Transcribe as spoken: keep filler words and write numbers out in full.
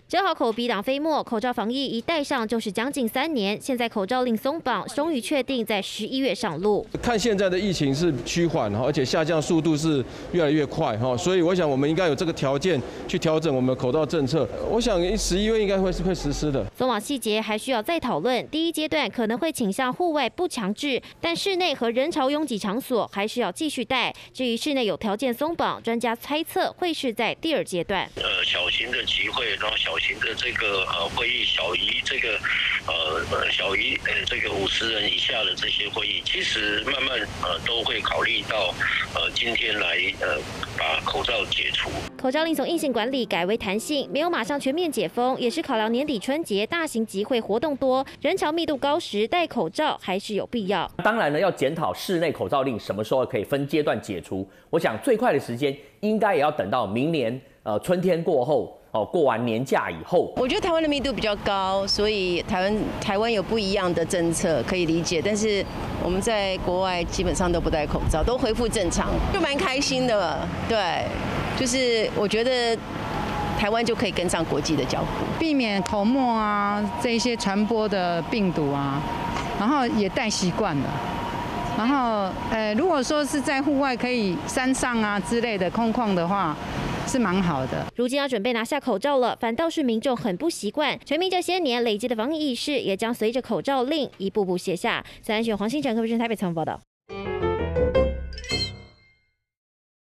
正好口鼻党飞沫，口罩防疫一戴上就是将近三年。现在口罩令松绑，终于确定在十一月上路。 看现在的疫情是趋缓哈，而且下降速度是越来越快哈，所以我想我们应该有这个条件去调整我们的口罩政策。我想十一月应该会是会实施的。 松绑细节还需要再讨论。第一阶段可能会倾向户外不强制，但室内和人潮拥挤场所还是要继续戴。至于室内有条件松绑，专家猜测会是在第二阶段。 呃，小型的集会，然后小型的这个呃会议，小于这个呃小于呃这个五十人以下的这些会议，其实慢慢呃都会考虑到呃今天来呃把口罩解除。 口罩令从硬性管理改为弹性，没有马上全面解封，也是考量年底春节大型集会活动多、人潮密度高时，戴口罩还是有必要。 当然呢，要检讨室内口罩令什么时候可以分阶段解除。我想最快的时间应该也要等到明年呃春天过后。哦，过完年假以后， 我觉得台湾的密度比较高，所以台湾台湾有不一样的政策可以理解。但是我们在国外基本上都不戴口罩，都恢复正常，就蛮开心的。对，就是我觉得台湾就可以跟上国际的脚步， 避免口沫啊这一些传播的病毒啊，然后也戴习惯了。然后，呃，如果说是在户外可以山上啊之类的空旷的话，是蛮好的。 如今要准备拿下口罩了，反倒是民众很不习惯。全民这些年累积的防疫意识，也将随着口罩令一步步卸下。三安选黄信成，科视台北采访报道。